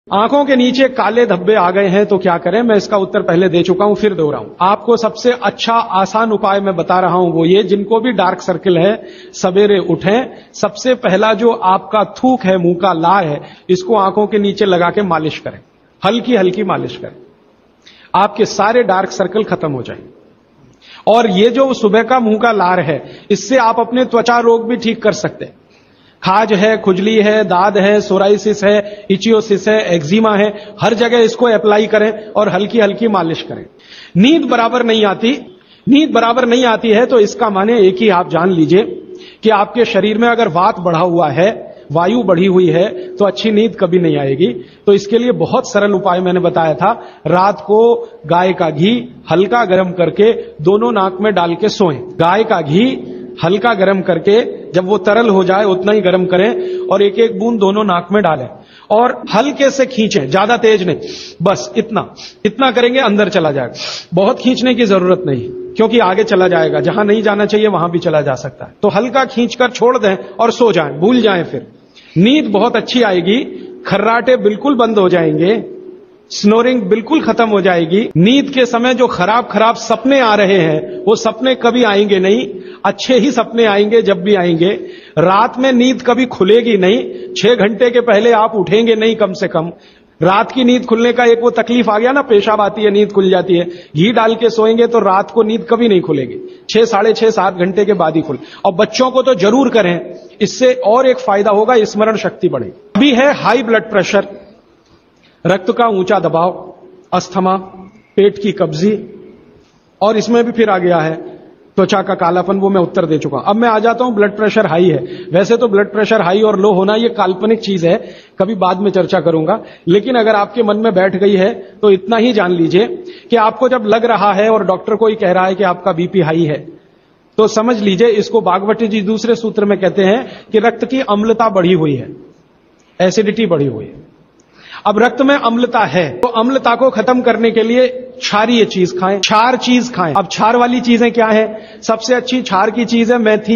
आंखों के नीचे काले धब्बे आ गए हैं तो क्या करें? मैं इसका उत्तर पहले दे चुका हूं, फिर दोहराऊं। आपको सबसे अच्छा आसान उपाय मैं बता रहा हूं वो ये, जिनको भी डार्क सर्किल है सवेरे उठें, सबसे पहला जो आपका थूक है, मुंह का लार है, इसको आंखों के नीचे लगा के मालिश करें, हल्की हल्की मालिश करें, आपके सारे डार्क सर्कल खत्म हो जाएंगे। और ये जो सुबह का मुंह का लार है, इससे आप अपने त्वचा रोग भी ठीक कर सकते हैं। खाज है, खुजली है, दाद है, सोराइसिस है, इचियोसिस है, एक्जिमा है, हर जगह इसको अप्लाई करें और हल्की हल्की मालिश करें। नींद बराबर नहीं आती है तो इसका माने एक ही आप जान लीजिए कि आपके शरीर में अगर वात बढ़ा हुआ है, वायु बढ़ी हुई है, तो अच्छी नींद कभी नहीं आएगी। तो इसके लिए बहुत सरल उपाय मैंने बताया था। रात को गाय का घी हल्का गर्म करके दोनों नाक में डाल के सोएं। गाय का घी हल्का गर्म करके, जब वो तरल हो जाए उतना ही गर्म करें और एक एक बूंद दोनों नाक में डालें और हल्के से खींचें, ज्यादा तेज नहीं, बस इतना करेंगे अंदर चला जाएगा। बहुत खींचने की जरूरत नहीं, क्योंकि आगे चला जाएगा, जहां नहीं जाना चाहिए वहां भी चला जा सकता है। तो हल्का खींचकर छोड़ दें और सो जाएं, भूल जाएं। फिर नींद बहुत अच्छी आएगी, खर्राटे बिल्कुल बंद हो जाएंगे, स्नोरिंग बिल्कुल खत्म हो जाएगी। नींद के समय जो खराब सपने आ रहे हैं वो सपने कभी आएंगे नहीं, अच्छे ही सपने आएंगे जब भी आएंगे। रात में नींद कभी खुलेगी नहीं, 6 घंटे के पहले आप उठेंगे नहीं कम से कम। रात की नींद खुलने का एक वो तकलीफ आ गया ना, पेशाब आती है, नींद खुल जाती है। घी डाल के सोएंगे तो रात को नींद कभी नहीं खुलेगी, 6, साढ़े 6, 7 घंटे के बाद ही खुले। और बच्चों को तो जरूर करें, इससे और एक फायदा होगा, स्मरण शक्ति बढ़ेगी। अभी है हाई ब्लड प्रेशर, रक्त का ऊंचा दबाव, अस्थमा, पेट की कब्जी, और इसमें भी फिर आ गया है त्वचा का कालापन, वो मैं उत्तर दे चुका हूं। अब मैं आ जाता हूं ब्लड प्रेशर हाई है। वैसे तो ब्लड प्रेशर हाई और लो होना ये काल्पनिक चीज है, कभी बाद में चर्चा करूंगा, लेकिन अगर आपके मन में बैठ गई है तो इतना ही जान लीजिए कि आपको जब लग रहा है और डॉक्टर कोई कह रहा है कि आपका बीपी हाई है, तो समझ लीजिए, इसको बागवती जी दूसरे सूत्र में कहते हैं कि रक्त की अम्लता बढ़ी हुई है, एसिडिटी बढ़ी हुई है। अब रक्त में अम्लता है तो अम्लता को खत्म करने के लिए क्षारीय चीज खाएं, क्षार चीज खाएं। अब क्षार वाली चीजें क्या है? सबसे अच्छी क्षार की चीज है मेथी,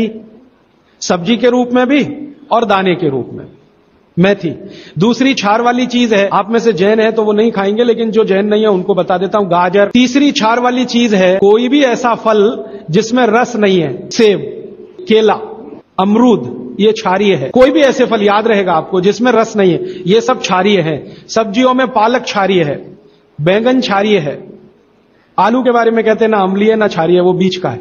सब्जी के रूप में भी और दाने के रूप में मेथी। दूसरी क्षार वाली चीज है, आप में से जैन है तो वो नहीं खाएंगे, लेकिन जो जैन नहीं है उनको बता देता हूं, गाजर। तीसरी क्षार वाली चीज है कोई भी ऐसा फल जिसमें रस नहीं है, सेब, केला, अमरूद, ये क्षारीय है। कोई भी ऐसे फल याद रहेगा आपको जिसमें रस नहीं है, ये सब क्षारीय है। सब्जियों में पालक क्षारीय है, बैंगन क्षारीय है, आलू के बारे में कहते हैं ना अम्लीय ना क्षारीय, वो बीच का है।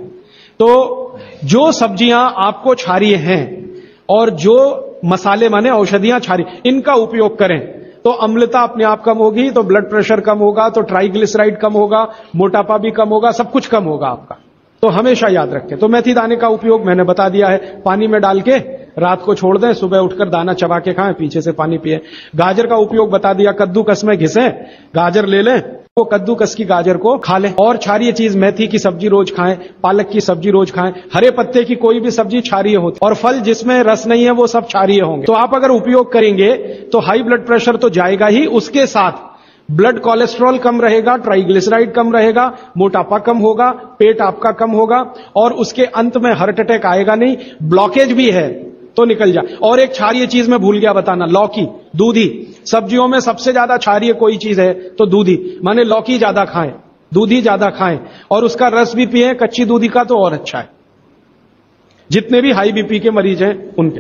तो जो सब्जियां आपको क्षारीय हैं और जो मसाले माने औषधियां क्षारीय, इनका उपयोग करें तो अम्लता अपने आप कम होगी, तो ब्लड प्रेशर कम होगा, तो ट्राइग्लिसराइड कम होगा, मोटापा भी कम होगा, सब कुछ कम होगा आपका। तो हमेशा याद रखें। तो मेथी दाने का उपयोग मैंने बता दिया है, पानी में डाल के रात को छोड़ दें, सुबह उठकर दाना चबा के खाएं, पीछे से पानी पिए। गाजर का उपयोग बता दिया, कद्दूकस में घिसें, गाजर ले लें, वो कद्दूकस की गाजर को खा लें। और क्षारीय चीज मेथी की सब्जी रोज खाएं, पालक की सब्जी रोज खाएं, हरे पत्ते की कोई भी सब्जी क्षारीय होती है, और फल जिसमें रस नहीं है वो सब क्षारीय होंगे। तो आप अगर उपयोग करेंगे तो हाई ब्लड प्रेशर तो जाएगा ही, उसके साथ ब्लड कोलेस्ट्रॉल कम रहेगा, ट्राइग्लिसराइड कम रहेगा, मोटापा कम होगा, पेट आपका कम होगा, और उसके अंत में हार्ट अटैक आएगा नहीं। ब्लॉकेज भी है तो निकल जाए। और एक क्षारीय चीज मैं भूल गया बताना, लौकी, दूधी। सब्जियों में सबसे ज्यादा क्षारीय कोई चीज है तो दूधी, माने लौकी ज्यादा खाएं, दूधी ज्यादा खाएं, और उसका रस भी पिए, कच्ची दूधी का तो और अच्छा है। जितने भी हाई बीपी के मरीज हैं उनके।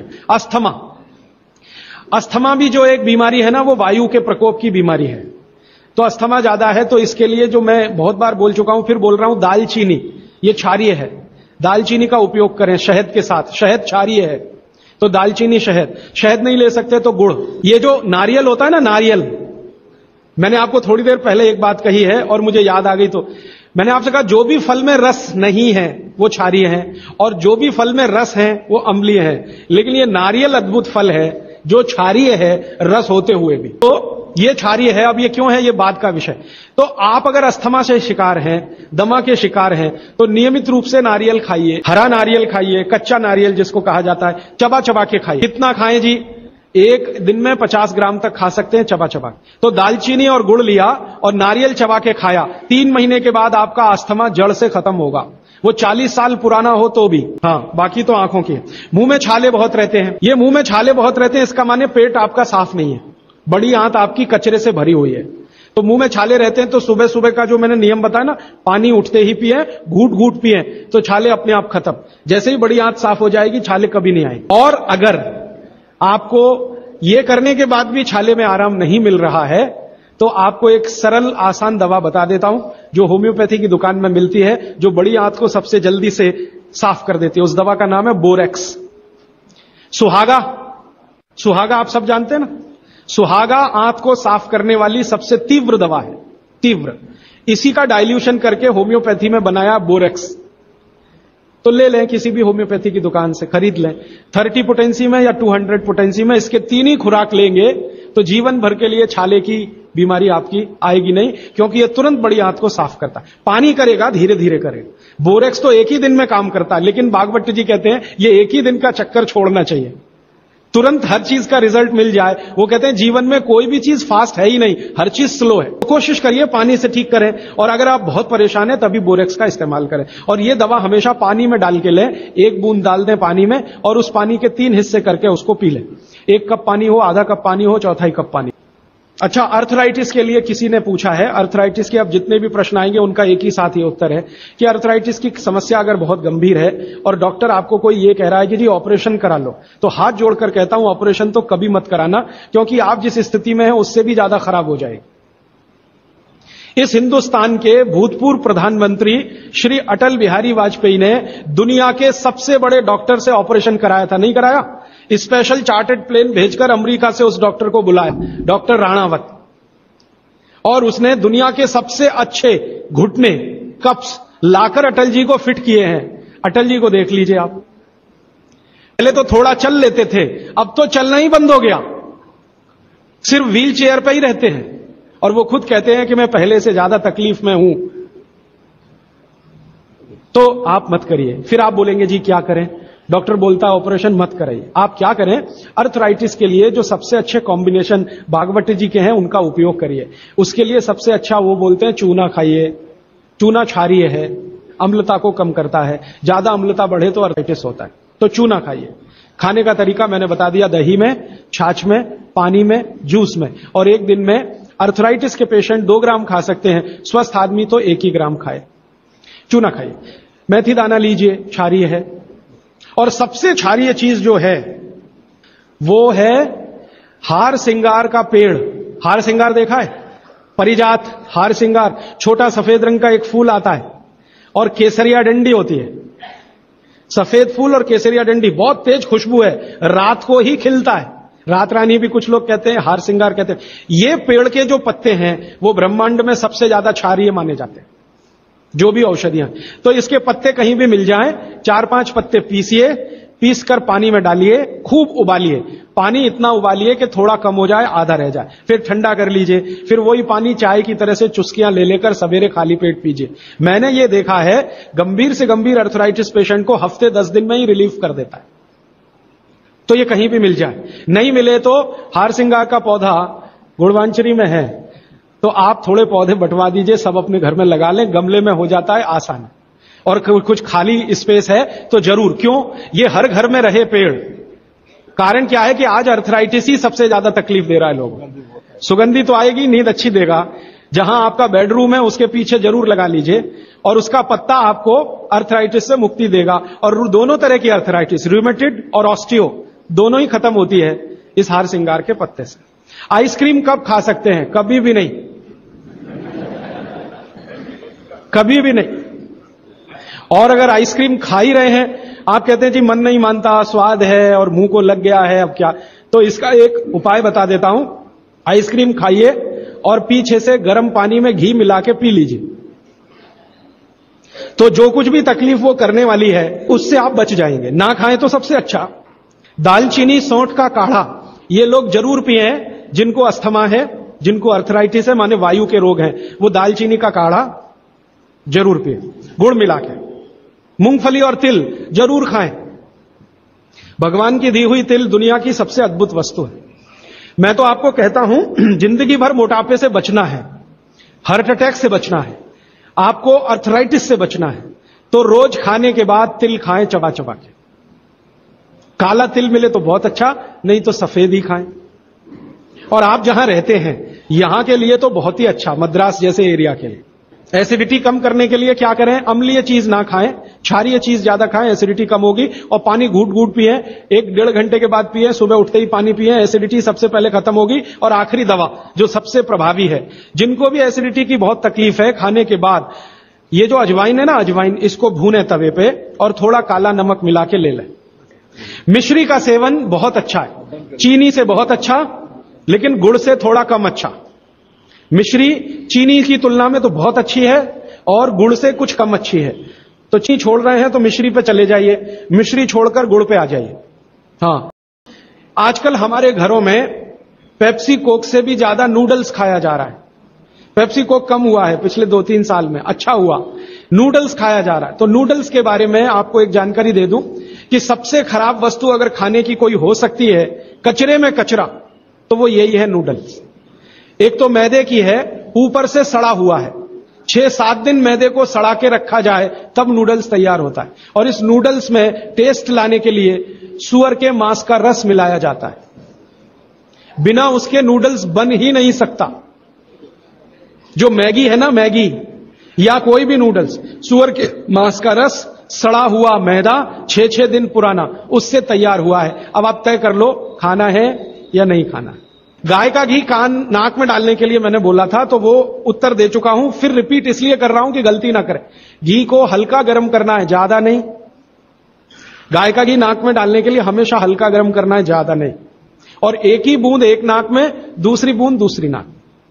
अस्थमा भी जो एक बीमारी है ना, वो वायु के प्रकोप की बीमारी है। तो अस्थमा ज्यादा है तो इसके लिए जो मैं बहुत बार बोल चुका हूं, फिर बोल रहा हूं, दालचीनी, ये क्षारीय है, दालचीनी का उपयोग करें शहद के साथ। शहद क्षारीय है तो दालचीनी, शहद नहीं ले सकते तो गुड़। ये जो नारियल होता है ना, नारियल, मैंने आपको थोड़ी देर पहले एक बात कही है और मुझे याद आ गई, तो मैंने आपसे कहा जो भी फल में रस नहीं है वो क्षारीय है, और जो भी फल में रस है वो अम्लीय है। लेकिन ये नारियल अद्भुत फल है जो क्षारीय है, रस होते हुए भी। तो ये क्षारीय है। अब ये क्यों है, ये बात का विषय। तो आप अगर अस्थमा से शिकार हैं, दमा के शिकार हैं, तो नियमित रूप से नारियल खाइए, हरा नारियल खाइए, कच्चा नारियल जिसको कहा जाता है, चबा चबा के खाइए। कितना खाएं जी? एक दिन में 50 ग्राम तक खा सकते हैं चबा चबा। तो दालचीनी और गुड़ लिया और नारियल चबा के खाया, 3 महीने के बाद आपका अस्थमा जड़ से खत्म होगा। वो 40 साल पुराना हो तो भी। हाँ, बाकी तो आंखों की। मुंह में छाले बहुत रहते हैं, ये मुंह में छाले बहुत रहते हैं, इसका माने पेट आपका साफ नहीं है। बड़ी आंत आपकी कचरे से भरी हुई है, तो मुंह में छाले रहते हैं, तो सुबह सुबह का जो मैंने नियम बताया ना, पानी उठते ही पिए, घूट घूट पिए, तो छाले अपने आप खत्म। जैसे ही बड़ी आंत साफ हो जाएगी, छाले कभी नहीं आएंगे। और अगर आपको ये करने के बाद भी छाले में आराम नहीं मिल रहा है, तो आपको एक सरल आसान दवा बता देता हूं, जो होम्योपैथी की दुकान में मिलती है, जो बड़ी आंत को सबसे जल्दी से साफ कर देती है। उस दवा का नाम है बोरेक्स। सुहागा, सुहागा आप सब जानते हैं ना, सुहागा आंत को साफ करने वाली सबसे तीव्र दवा है, तीव्र। इसी का डाइल्यूशन करके होम्योपैथी में बनाया बोरेक्स। तो ले लें, किसी भी होम्योपैथी की दुकान से खरीद लें, 30 पोटेंसी में या 200 पोटेंसी में। इसके 3 ही खुराक लेंगे तो जीवन भर के लिए छाले की बीमारी आपकी आएगी नहीं, क्योंकि यह तुरंत बड़ी आंत को साफ करता है। पानी करेगा, धीरे धीरे करेगा। बोरेक्स तो एक ही दिन में काम करता है, लेकिन बागवट जी कहते हैं ये एक ही दिन का चक्कर छोड़ना चाहिए, तुरंत हर चीज का रिजल्ट मिल जाए। वो कहते हैं जीवन में कोई भी चीज फास्ट है ही नहीं, हर चीज स्लो है। तो कोशिश करिए पानी से ठीक करें, और अगर आप बहुत परेशान हैं तभी बोरेक्स का इस्तेमाल करें। और ये दवा हमेशा पानी में डाल के लें, 1 बूंद डाल दें पानी में, और उस पानी के 3 हिस्से करके उसको पी लें। 1 कप पानी हो, आधा कप पानी हो, चौथाई कप पानी। अच्छा, अर्थराइटिस के लिए किसी ने पूछा है, अर्थराइटिस के अब जितने भी प्रश्न आएंगे उनका एक ही साथ ही उत्तर है कि अर्थराइटिस की समस्या अगर बहुत गंभीर है और डॉक्टर आपको कोई ये कह रहा है कि जी ऑपरेशन करा लो, तो हाथ जोड़कर कहता हूं ऑपरेशन तो कभी मत कराना, क्योंकि आप जिस स्थिति में हैं उससे भी ज्यादा खराब हो जाएगी। इस हिंदुस्तान के भूतपूर्व प्रधानमंत्री श्री अटल बिहारी वाजपेयी ने दुनिया के सबसे बड़े डॉक्टर से ऑपरेशन कराया था, नहीं कराया? स्पेशल चार्टर्ड प्लेन भेजकर अमेरिका से उस डॉक्टर को बुलाया, डॉक्टर राणावत, और उसने दुनिया के सबसे अच्छे घुटने कप्स लाकर अटल जी को फिट किए हैं। अटल जी को देख लीजिए आप, पहले तो थोड़ा चल लेते थे, अब तो चलना ही बंद हो गया, सिर्फ व्हील चेयर पर ही रहते हैं, और वो खुद कहते हैं कि मैं पहले से ज्यादा तकलीफ में हूं। तो आप मत करिए। फिर आप बोलेंगे जी क्या करें, डॉक्टर बोलता है ऑपरेशन मत कराइए। आप क्या करें, अर्थराइटिस के लिए जो सबसे अच्छे कॉम्बिनेशन भागवत जी के हैं उनका उपयोग करिए। उसके लिए सबसे अच्छा वो बोलते हैं चूना खाइए, चूना क्षारीय है, अम्लता को कम करता है, ज्यादा अम्लता बढ़े तो अर्थराइटिस होता है, तो चूना खाइए। खाने का तरीका मैंने बता दिया, दही में, छाछ में, पानी में, जूस में, और एक दिन में अर्थराइटिस के पेशेंट 2 ग्राम खा सकते हैं, स्वस्थ आदमी तो 1 ही ग्राम खाए। चूना खाइए। मेथी दाना लीजिए, क्षारीय है। और सबसे क्षारीय चीज जो है वो है हार सिंगार का पेड़। हार सिंगार देखा है? परिजात हार सिंगार, छोटा सफेद रंग का एक फूल आता है, और केसरिया डंडी होती है। सफेद फूल और केसरिया डंडी, बहुत तेज खुशबू है, रात को ही खिलता है। रात रानी भी कुछ लोग कहते हैं, हार सिंगार कहते हैं। ये पेड़ के जो पत्ते हैं वो ब्रह्मांड में सबसे ज्यादा क्षारीय माने जाते हैं, जो भी औषधियां। तो इसके पत्ते कहीं भी मिल जाएं, 4-5 पत्ते पीसिए, पीसकर पानी में डालिए, खूब उबालिए। पानी इतना उबालिए कि थोड़ा कम हो जाए, आधा रह जाए, फिर ठंडा कर लीजिए। फिर वही पानी चाय की तरह से चुस्कियां ले लेकर सवेरे खाली पेट पीजिए। मैंने ये देखा है, गंभीर से गंभीर अर्थराइटिस पेशेंट को हफ्ते 10 दिन में ही रिलीफ कर देता है। तो ये कहीं भी मिल जाए। नहीं मिले तो हार सिंगार का पौधा गुड़वांचरी में है, तो आप थोड़े पौधे बंटवा दीजिए, सब अपने घर में लगा लें, गमले में हो जाता है आसान। और कुछ खाली स्पेस है तो जरूर, क्यों, ये हर घर में रहे पेड़। कारण क्या है कि आज अर्थराइटिस ही सबसे ज्यादा तकलीफ दे रहा है लोगों को। सुगंधी तो आएगी, नींद अच्छी देगा। जहां आपका बेडरूम है उसके पीछे जरूर लगा लीजिए, और उसका पत्ता आपको अर्थराइटिस से मुक्ति देगा। और दोनों तरह की अर्थराइटिस, रूमेटिड और ऑस्टियो, दोनों ही खत्म होती है इस हार सिंगार के पत्ते से। आइसक्रीम कब खा सकते हैं? कभी भी नहीं, कभी भी नहीं। और अगर आइसक्रीम खा ही रहे हैं, आप कहते हैं जी मन नहीं मानता, स्वाद है और मुंह को लग गया है, अब क्या, तो इसका एक उपाय बता देता हूं। आइसक्रीम खाइए और पीछे से गर्म पानी में घी मिला के पी लीजिए, तो जो कुछ भी तकलीफ वो करने वाली है उससे आप बच जाएंगे। ना खाएं तो सबसे अच्छा। दालचीनी सौंठ का काढ़ा ये लोग जरूर पिए, जिनको अस्थमा है, जिनको अर्थराइटिस है, माने वायु के रोग हैं, वो दालचीनी का काढ़ा जरूर पिए, गुड़ मिला के। मूंगफली और तिल जरूर खाएं। भगवान की दी हुई तिल दुनिया की सबसे अद्भुत वस्तु है। मैं तो आपको कहता हूं, जिंदगी भर मोटापे से बचना है, हार्ट अटैक से बचना है, आपको अर्थराइटिस से बचना है, तो रोज खाने के बाद तिल खाएं, चबा चबा के। काला तिल मिले तो बहुत अच्छा, नहीं तो सफेद ही खाएं। और आप जहां रहते हैं यहां के लिए तो बहुत ही अच्छा, मद्रास जैसे एरिया के लिए। एसिडिटी कम करने के लिए क्या करें? अम्लीय चीज ना खाएं, क्षारीय चीज ज्यादा खाएं, एसिडिटी कम होगी। और पानी घूट घूट पिए, 1-1.5 घंटे के बाद पिए, सुबह उठते ही पानी पिए, एसिडिटी सबसे पहले खत्म होगी। और आखिरी दवा जो सबसे प्रभावी है, जिनको भी एसिडिटी की बहुत तकलीफ है, खाने के बाद ये जो अजवाइन है ना, अजवाइन, इसको भूने तवे पे और थोड़ा काला नमक मिला के ले लें। मिश्री का सेवन बहुत अच्छा है, चीनी से बहुत अच्छा, लेकिन गुड़ से थोड़ा कम अच्छा। मिश्री चीनी की तुलना में तो बहुत अच्छी है और गुड़ से कुछ कम अच्छी है। तो चीनी छोड़ रहे हैं तो मिश्री पे चले जाइए, मिश्री छोड़कर गुड़ पे आ जाइए। हाँ, आजकल हमारे घरों में पेप्सी कोक से भी ज्यादा नूडल्स खाया जा रहा है। पेप्सी कोक कम हुआ है पिछले 2-3 साल में, अच्छा हुआ, नूडल्स खाया जा रहा है। तो नूडल्स के बारे में आपको एक जानकारी दे दूं कि सबसे खराब वस्तु अगर खाने की कोई हो सकती है, कचरे में कचरा, तो वो यही है नूडल्स। एक तो मैदे की है, ऊपर से सड़ा हुआ है। 6-7 दिन मैदे को सड़ा के रखा जाए तब नूडल्स तैयार होता है। और इस नूडल्स में टेस्ट लाने के लिए सुअर के मांस का रस मिलाया जाता है। बिना उसके नूडल्स बन ही नहीं सकता। जो मैगी है ना, मैगी या कोई भी नूडल्स, सुअर के मांस का रस, सड़ा हुआ मैदा, 6-6 दिन पुराना, उससे तैयार हुआ है। अब आप तय कर लो खाना है या नहीं खाना। गाय का घी कान नाक में डालने के लिए मैंने बोला था, तो वो उत्तर दे चुका हूं, फिर रिपीट इसलिए कर रहा हूं कि गलती ना करें। घी को हल्का गर्म करना है, ज्यादा नहीं। गाय का घी नाक में डालने के लिए हमेशा हल्का गर्म करना है, ज्यादा नहीं। और एक ही बूंद एक नाक में, दूसरी बूंद दूसरी नाक।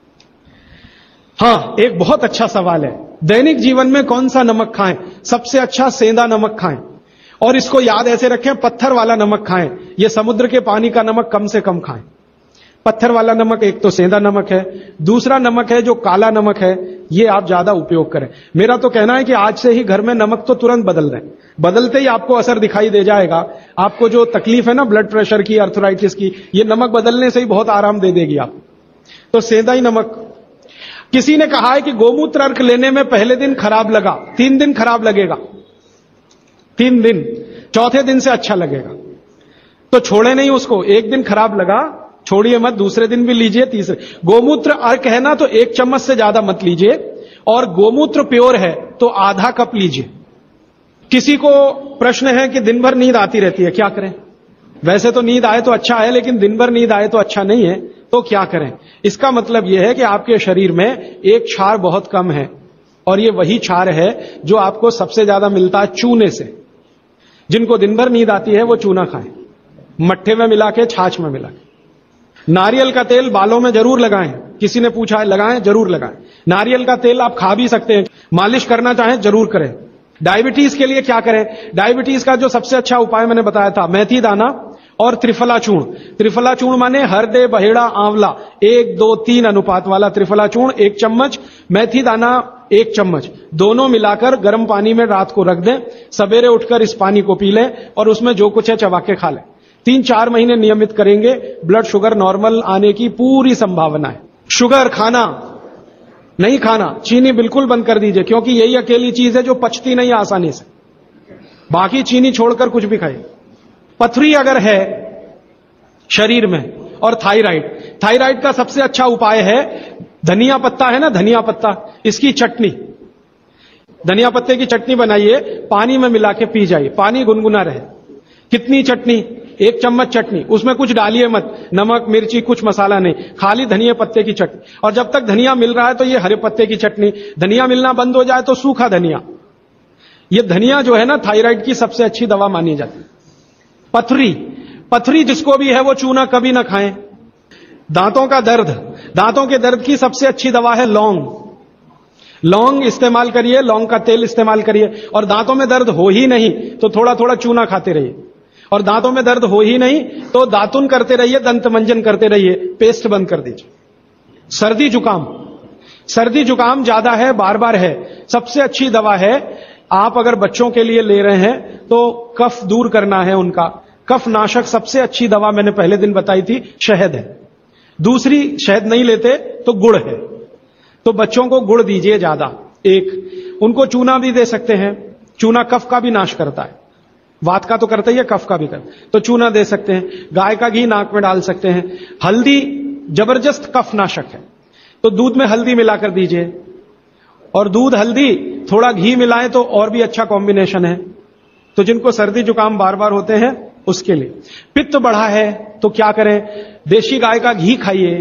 हां, एक बहुत अच्छा सवाल है, दैनिक जीवन में कौन सा नमक खाएं? सबसे अच्छा सेंधा नमक खाएं। और इसको याद ऐसे रखें, पत्थर वाला नमक खाएं। यह समुद्र के पानी का नमक कम से कम खाएं। पत्थर वाला नमक एक तो सेंधा नमक है, दूसरा नमक है जो काला नमक है, ये आप ज्यादा उपयोग करें। मेरा तो कहना है कि आज से ही घर में नमक तो तुरंत बदल दें, बदलते ही आपको असर दिखाई दे जाएगा। आपको जो तकलीफ है ना ब्लड प्रेशर की, अर्थराइटिस की, ये नमक बदलने से ही बहुत आराम दे देगी आप। तो सेंधा ही नमक। किसी ने कहा है कि गोमूत्र अर्क लेने में पहले दिन खराब लगा, 3 दिन खराब लगेगा, 3 दिन, चौथे दिन से अच्छा लगेगा। तो छोड़े नहीं उसको, एक दिन खराब लगा, छोड़िए मत, दूसरे दिन भी लीजिए, तीसरे। गोमूत्र अर्क है ना, तो 1 चम्मच से ज्यादा मत लीजिए। और गोमूत्र प्योर है तो आधा कप लीजिए। किसी को प्रश्न है कि दिन भर नींद आती रहती है, क्या करें? वैसे तो नींद आए तो अच्छा है, लेकिन दिन भर नींद आए तो अच्छा नहीं है, तो क्या करें? इसका मतलब यह है कि आपके शरीर में एक क्षार बहुत कम है, और ये वही क्षार है जो आपको सबसे ज्यादा मिलता है चूने से। जिनको दिन भर नींद आती है वो चूना खाएं, मट्ठे में मिला के, छाछ में मिला के। नारियल का तेल बालों में जरूर लगाएं। किसी ने पूछा है, लगाएं? जरूर लगाएं। नारियल का तेल आप खा भी सकते हैं, मालिश करना चाहें जरूर करें। डायबिटीज के लिए क्या करें? डायबिटीज का जो सबसे अच्छा उपाय मैंने बताया था, मेथी दाना और त्रिफला चूर्ण। त्रिफला चूर्ण माने हरदे, बहेड़ा, आंवला, 1-2-3 अनुपात वाला त्रिफला चूर्ण 1 चम्मच, मेथी दाना 1 चम्मच, दोनों मिलाकर गर्म पानी में रात को रख दें। सवेरे उठकर इस पानी को पी लें और उसमें जो कुछ है चबा के खा लें। 3-4 महीने नियमित करेंगे, ब्लड शुगर नॉर्मल आने की पूरी संभावना है। शुगर खाना नहीं खाना, चीनी बिल्कुल बंद कर दीजिए, क्योंकि यही अकेली चीज है जो पचती नहीं आसानी से। बाकी चीनी छोड़कर कुछ भी खाइए। पथरी अगर है शरीर में, और थायराइड का सबसे अच्छा उपाय है धनिया पत्ता है ना, धनिया पत्ता, इसकी चटनी, धनिया पत्ते की चटनी बनाइए, पानी में मिला के पी जाइए, पानी गुनगुना रहे। कितनी चटनी? 1 चम्मच चटनी, उसमें कुछ डालिए मत, नमक मिर्ची कुछ मसाला नहीं, खाली धनिया पत्ते की चटनी। और जब तक धनिया मिल रहा है तो ये हरे पत्ते की चटनी, धनिया मिलना बंद हो जाए तो सूखा धनिया। ये धनिया जो है ना, थायराइड की सबसे अच्छी दवा मानी जाती है। पथरी जिसको भी है वो चूना कभी ना खाएं। दांतों का दर्द, दांतों के दर्द की सबसे अच्छी दवा है लौंग इस्तेमाल करिए, लौंग का तेल इस्तेमाल करिए। और दांतों में दर्द हो ही नहीं तो थोड़ा थोड़ा चूना खाते रहिए। और दांतों में दर्द हो ही नहीं तो दातुन करते रहिए, दंत मंजन करते रहिए, पेस्ट बंद कर दीजिए। सर्दी जुकाम ज्यादा है, बार बार है, सबसे अच्छी दवा है, आप अगर बच्चों के लिए ले रहे हैं तो कफ दूर करना है उनका, कफ नाशक सबसे अच्छी दवा मैंने पहले दिन बताई थी, शहद है। दूसरी शहद नहीं लेते तो गुड़ है, तो बच्चों को गुड़ दीजिए ज्यादा। एक उनको चूना भी दे सकते हैं, चूना कफ का भी नाश करता है, वात का तो करता ही है, कफ का भी करता है, तो चूना दे सकते हैं। गाय का घी नाक में डाल सकते हैं। हल्दी जबरदस्त कफनाशक है। तो दूध में हल्दी मिलाकर दीजिए, और दूध हल्दी थोड़ा घी मिलाएं तो और भी अच्छा कॉम्बिनेशन है। तो जिनको सर्दी जुकाम बार बार होते हैं उसके लिए। पित्त बढ़ा है तो क्या करें? देशी गाय का घी खाइए।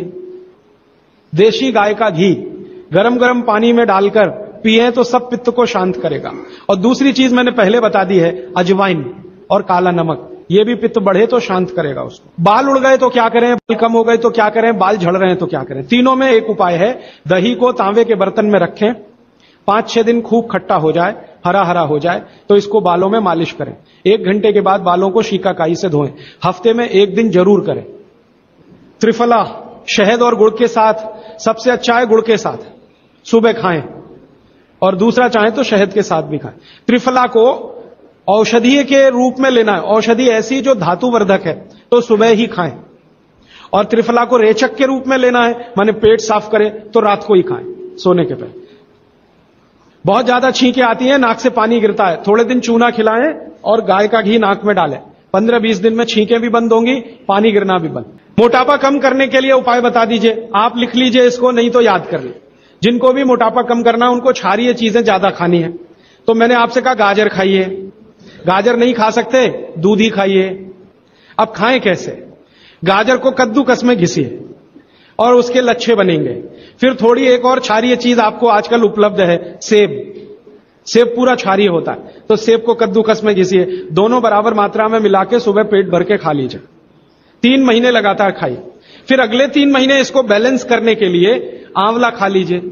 देशी गाय का घी गरम गरम पानी में डालकर पिए तो सब पित्त को शांत करेगा। और दूसरी चीज मैंने पहले बता दी है, अजवाइन और काला नमक, ये भी पित्त बढ़े तो शांत करेगा उसको। बाल उड़ गए तो क्या करें? बाल कम हो गए तो क्या करें? बाल झड़ रहे हैं तो क्या करें? तीनों में एक उपाय है। दही को तांबे के बर्तन में रखें, 5-6 दिन खूब खट्टा हो जाए, हरा हरा हो जाए तो इसको बालों में मालिश करें। 1 घंटे के बाद बालों को शिकाकाई से धोएं। हफ्ते में 1 दिन जरूर करें। त्रिफला शहद और गुड़ के साथ, सबसे अच्छा है गुड़ के साथ, सुबह खाएं, और दूसरा चाहे तो शहद के साथ भी खाएं। त्रिफला को औषधीय के रूप में लेना है। औषधि ऐसी जो धातुवर्धक है तो सुबह ही खाएं, और त्रिफला को रेचक के रूप में लेना है, माने पेट साफ करे, तो रात को ही खाएं सोने के पहले। बहुत ज्यादा छींकें आती हैं, नाक से पानी गिरता है, थोड़े दिन चूना खिलाएं और गाय का घी नाक में डालें। 15-20 दिन में छींकें भी बंद होंगी, पानी गिरना भी बंद। मोटापा कम करने के लिए उपाय बता दीजिए। आप लिख लीजिए इसको, नहीं तो याद कर लीजिए। जिनको भी मोटापा कम करना है उनको क्षारीय चीजें ज्यादा खानी है। तो मैंने आपसे कहा गाजर खाइए। गाजर नहीं खा सकते, दूधी खाइए। अब खाएं कैसे? गाजर को कद्दूकस में घिसिए और उसके लच्छे बनेंगे। फिर थोड़ी एक और क्षारीय चीज आपको आजकल उपलब्ध है, सेब। सेब पूरा क्षारीय होता है, तो सेब को कद्दूकस में घिसिए, दोनों बराबर मात्रा में मिला के सुबह पेट भर के खा लीजिए। 3 महीने लगातार खाइए। फिर अगले 3 महीने इसको बैलेंस करने के लिए आंवला खा लीजिए।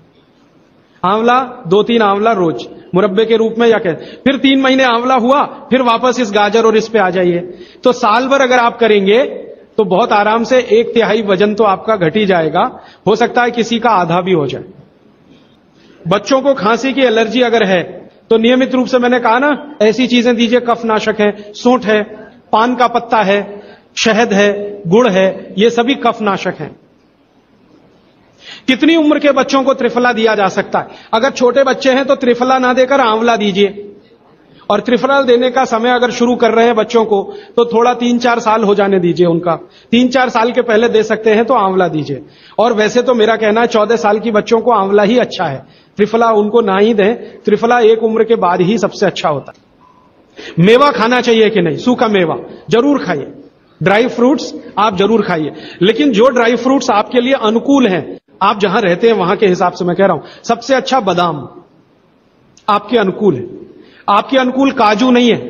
आंवला 2-3 आंवला रोज मुरब्बे के रूप में, या कह। फिर 3 महीने आंवला हुआ, फिर वापस इस गाजर और इस पे आ जाइए। तो साल भर अगर आप करेंगे तो बहुत आराम से 1/3 वजन तो आपका घट ही जाएगा। हो सकता है किसी का आधा भी हो जाए। बच्चों को खांसी की एलर्जी अगर है तो नियमित रूप से, मैंने कहा ना, ऐसी चीजें दीजिए। कफनाशक है, सूंठ है, पान का पत्ता है, शहद है, गुड़ है, ये सभी कफनाशक हैं। कितनी उम्र के बच्चों को त्रिफला दिया जा सकता है? अगर छोटे बच्चे हैं तो त्रिफला ना देकर आंवला दीजिए। और त्रिफला देने का समय अगर शुरू कर रहे हैं बच्चों को तो थोड़ा 3-4 साल हो जाने दीजिए उनका। 3-4 साल के पहले दे सकते हैं तो आंवला दीजिए। और वैसे तो मेरा कहना है 14 साल की बच्चों को आंवला ही अच्छा है, त्रिफला उनको ना ही दें। त्रिफला एक उम्र के बाद ही सबसे अच्छा होता है। मेवा खाना चाहिए कि नहीं? सूखा मेवा जरूर खाइए। ड्राई फ्रूट्स आप जरूर खाइए, लेकिन जो ड्राई फ्रूट्स आपके लिए अनुकूल हैं, आप जहां रहते हैं वहां के हिसाब से मैं कह रहा हूं। सबसे अच्छा बादाम आपके अनुकूल है। आपके अनुकूल काजू नहीं है।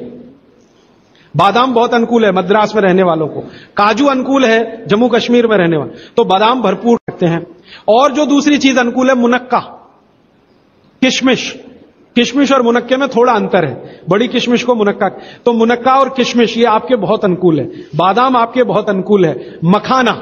बादाम बहुत अनुकूल है मद्रास में रहने वालों को, काजू अनुकूल है जम्मू कश्मीर में रहने वाले, तो बादाम भरपूर रखते हैं। और जो दूसरी चीज अनुकूल है, मुनक्का, किशमिश। किशमिश और मुनक्के में थोड़ा अंतर है, बड़ी किशमिश को मुनक्का, तो मुनक्का और किशमिश ये आपके बहुत अनुकूल है। बादाम आपके बहुत अनुकूल है। मखाना,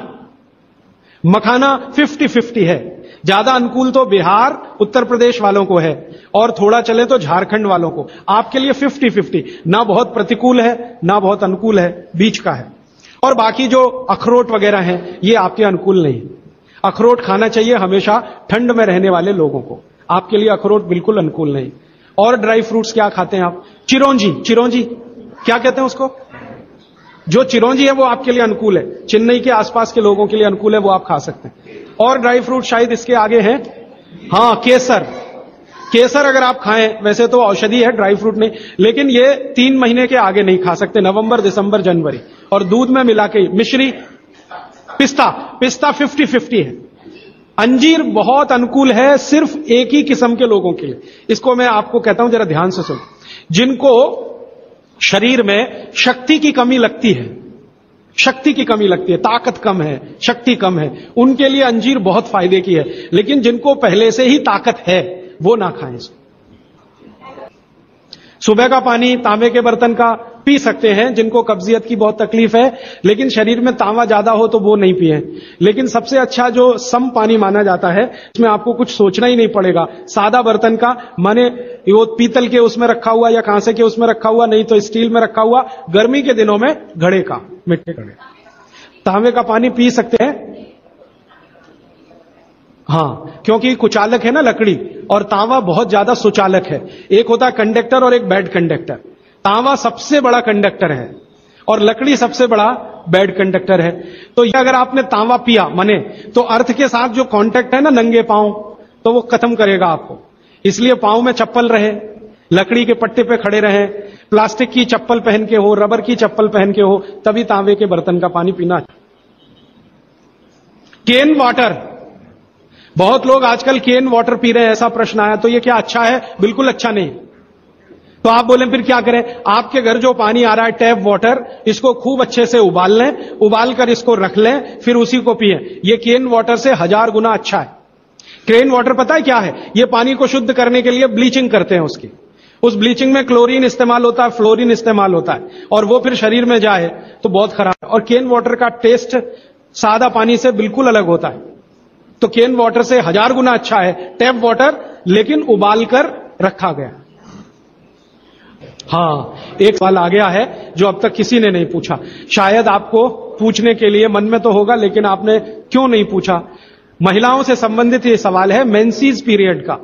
मखाना 50-50 है। ज्यादा अनुकूल तो बिहार उत्तर प्रदेश वालों को है, और थोड़ा चले तो झारखंड वालों को। आपके लिए 50-50, ना बहुत प्रतिकूल है ना बहुत अनुकूल है, बीच का है। और बाकी जो अखरोट वगैरह हैं ये आपके अनुकूल नहीं। अखरोट खाना चाहिए हमेशा ठंड में रहने वाले लोगों को, आपके लिए अखरोट बिल्कुल अनुकूल नहीं। और ड्राई फ्रूट्स क्या खाते हैं आप? चिरौंजी, चिरौंजी क्या कहते हैं उसको? जो चिरौंजी है वो आपके लिए अनुकूल है, चेन्नई के आसपास के लोगों के लिए अनुकूल है, वो आप खा सकते हैं। और ड्राई फ्रूट शायद इसके आगे हैं, हां, केसर। केसर अगर आप खाएं, वैसे तो औषधि है, ड्राई फ्रूट नहीं, लेकिन ये 3 महीने के आगे नहीं खा सकते, नवंबर, दिसंबर, जनवरी। और दूध में मिला के। मिश्री, पिस्ता, पिस्ता 50-50 है। अंजीर बहुत अनुकूल है सिर्फ एक ही किस्म के लोगों के लिए। इसको मैं आपको कहता हूं, जरा ध्यान से सुनो। जिनको शरीर में शक्ति की कमी लगती है, शक्ति की कमी लगती है, ताकत कम है, शक्ति कम है, उनके लिए अंजीर बहुत फायदे की है। लेकिन जिनको पहले से ही ताकत है वो ना खाएं इसको। सुबह का पानी तांबे के बर्तन का पी सकते हैं जिनको कब्जियत की बहुत तकलीफ है, लेकिन शरीर में तांबा ज्यादा हो तो वो नहीं पिए। लेकिन सबसे अच्छा जो सम पानी माना जाता है, इसमें आपको कुछ सोचना ही नहीं पड़ेगा। सादा बर्तन का, माने वो पीतल के उसमें रखा हुआ या कांसे के उसमें रखा हुआ, नहीं तो स्टील में रखा हुआ, गर्मी के दिनों में घड़े का, मिट्टी घड़े, तांबे का पानी पी सकते हैं। हां, क्योंकि कुचालक है ना लकड़ी, और तांबा बहुत ज्यादा सुचालक है। एक होता है कंडक्टर और एक बैड कंडक्टर। तांबा सबसे बड़ा कंडक्टर है और लकड़ी सबसे बड़ा बैड कंडक्टर है। तो ये अगर आपने तांबा पिया माने तो अर्थ के साथ जो कांटेक्ट है ना नंगे पांव, तो वो खत्म करेगा आपको। इसलिए पांव में चप्पल रहे, लकड़ी के पट्टे पे खड़े रहें, प्लास्टिक की चप्पल पहन के हो, रबर की चप्पल पहन के हो, तभी तांबे के बर्तन का पानी पीना। केन वाटर, बहुत लोग आजकल केन वाटर पी रहे हैं, ऐसा प्रश्न आया। तो ये क्या अच्छा है? बिल्कुल अच्छा नहीं। तो आप बोले फिर क्या करें? आपके घर जो पानी आ रहा है टैप वाटर, इसको खूब अच्छे से उबाल लें, उबाल कर इसको रख लें, फिर उसी को पिएं। ये केन वाटर से 1000 गुना अच्छा है। केन वाटर पता है क्या है? ये पानी को शुद्ध करने के लिए ब्लीचिंग करते हैं उसकी। उस ब्लीचिंग में क्लोरीन इस्तेमाल होता है, फ्लोरीन इस्तेमाल होता है, और वो फिर शरीर में जाए तो बहुत खराब है। और केन वाटर का टेस्ट सादा पानी से बिल्कुल अलग होता है। तो केन वाटर से 1000 गुना अच्छा है टैप वाटर, लेकिन उबाल कर रखा गया। हाँ, एक सवाल आ गया है जो अब तक किसी ने नहीं पूछा। शायद आपको पूछने के लिए मन में तो होगा, लेकिन आपने क्यों नहीं पूछा? महिलाओं से संबंधित ये सवाल है, मेंसेस पीरियड का।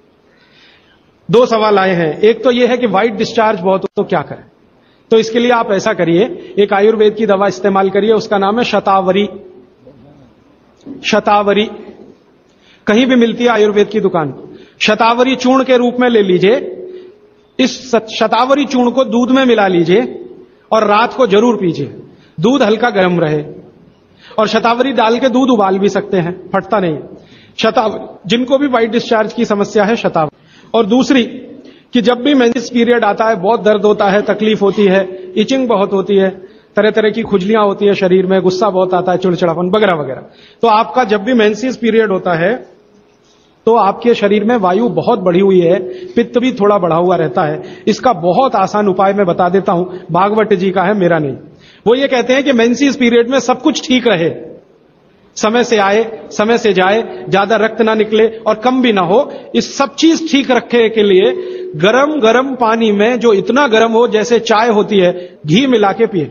2 सवाल आए हैं। एक तो यह है कि व्हाइट डिस्चार्ज बहुत हो तो क्या करें? तो इसके लिए आप ऐसा करिए, एक आयुर्वेद की दवा इस्तेमाल करिए, उसका नाम है शतावरी। शतावरी कहीं भी मिलती है आयुर्वेद की दुकान। शतावरी चूर्ण के रूप में ले लीजिए। इस शतावरी चूर्ण को दूध में मिला लीजिए और रात को जरूर पीजिए। दूध हल्का गर्म रहे, और शतावरी डाल के दूध उबाल भी सकते हैं, फटता नहीं। शतावरी, जिनको भी व्हाइट डिस्चार्ज की समस्या है, शतावरी। और दूसरी कि जब भी मेंसेस पीरियड आता है बहुत दर्द होता है, तकलीफ होती है, इचिंग बहुत होती है, तरह तरह की खुजलियां होती है शरीर में, गुस्सा बहुत आता है, चिड़चिड़ापन वगैरह वगैरह। तो आपका जब भी मेंसेस पीरियड होता है तो आपके शरीर में वायु बहुत बढ़ी हुई है, पित्त भी थोड़ा बढ़ा हुआ रहता है। इसका बहुत आसान उपाय मैं बता देता हूं, भागवत जी का है, मेरा नहीं। वो ये कहते हैं कि मेंसेस पीरियड में सब कुछ ठीक रहे, समय से आए समय से जाए, ज्यादा रक्त ना निकले और कम भी ना हो, इस सब चीज ठीक रखने के लिए गरम गरम पानी में, जो इतना गरम हो जैसे चाय होती है, घी मिला के पिए।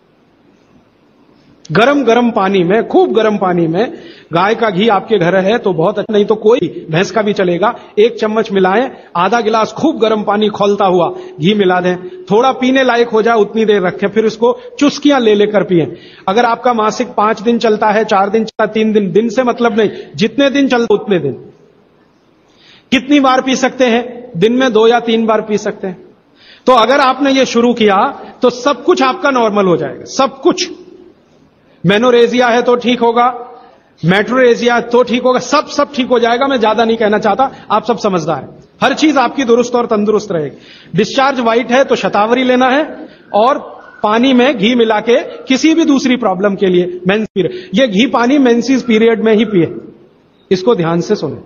गरम गरम पानी में, खूब गरम पानी में, गाय का घी आपके घर है तो बहुत अच्छा, नहीं तो कोई भैंस का भी चलेगा, 1 चम्मच मिलाएं, आधा गिलास खूब गरम पानी खौलता हुआ घी मिला दें, थोड़ा पीने लायक हो जाए उतनी देर रखें, फिर इसको चुस्कियां ले लेकर पिएं। अगर आपका मासिक 5 दिन चलता है, 4 दिन चलता, 3 दिन, दिन से मतलब नहीं, जितने दिन चलता उतने दिन। कितनी बार पी सकते हैं? दिन में 2 या 3 बार पी सकते हैं। तो अगर आपने ये शुरू किया तो सब कुछ आपका नॉर्मल हो जाएगा, सब कुछ। मेनोरेजिया है तो ठीक होगा, मेट्रोरेजिया तो ठीक होगा, सब ठीक हो जाएगा। मैं ज्यादा नहीं कहना चाहता, आप सब समझदार हैं। हर चीज आपकी दुरुस्त और तंदुरुस्त रहेगी। डिस्चार्ज व्हाइट है तो शतावरी लेना है, और पानी में घी मिला के किसी भी दूसरी प्रॉब्लम के लिए, मेंस पीरियड, ये घी पानी मेंसेस पीरियड में ही पिए। इसको ध्यान से सुने।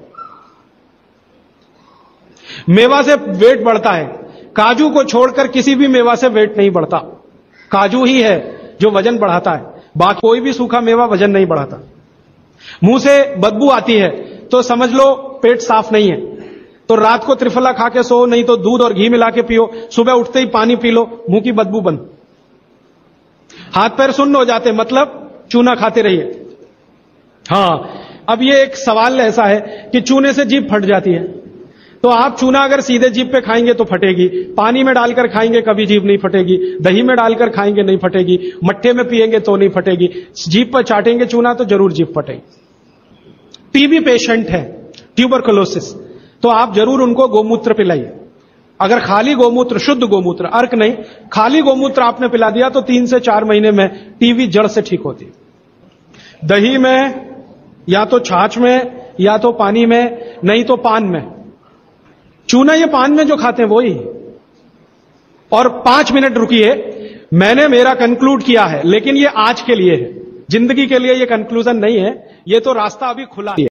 मेवा से वेट बढ़ता है, काजू को छोड़कर किसी भी मेवा से वेट नहीं बढ़ता। काजू ही है जो वजन बढ़ाता है, बाकी कोई भी सूखा मेवा वजन नहीं बढ़ाता। मुंह से बदबू आती है तो समझ लो पेट साफ नहीं है, तो रात को त्रिफला खा के सो, नहीं तो दूध और घी मिला के पियो, सुबह उठते ही पानी पी लो, मुंह की बदबू बंद। हाथ पैर सुन्न हो जाते, मतलब चूना खाते रहिए। हाँ, अब ये एक सवाल ऐसा है कि चूने से जीभ फट जाती है, तो आप चूना अगर सीधे जीभ पे खाएंगे तो फटेगी, पानी में डालकर खाएंगे कभी जीभ नहीं फटेगी, दही में डालकर खाएंगे नहीं फटेगी, मट्ठे में पिएंगे तो नहीं फटेगी, जीभ पर चाटेंगे चूना तो जरूर जीभ फटेगी। टीबी पेशेंट है, ट्यूबरकुलोसिस, तो आप जरूर उनको गोमूत्र पिलाइए। अगर खाली गोमूत्र, शुद्ध गोमूत्र, अर्क नहीं, खाली गोमूत्र आपने पिला दिया तो 3 से 4 महीने में टीबी जड़ से ठीक होती है। दही में, या तो छाछ में, या तो पानी में, नहीं तो पान में। चूना ये पान में जो खाते हैं वही। और 5 मिनट रुकिए, मैंने मेरा कंक्लूड किया है, लेकिन ये आज के लिए है, जिंदगी के लिए ये कंक्लूजन नहीं है, ये तो रास्ता अभी खुला है।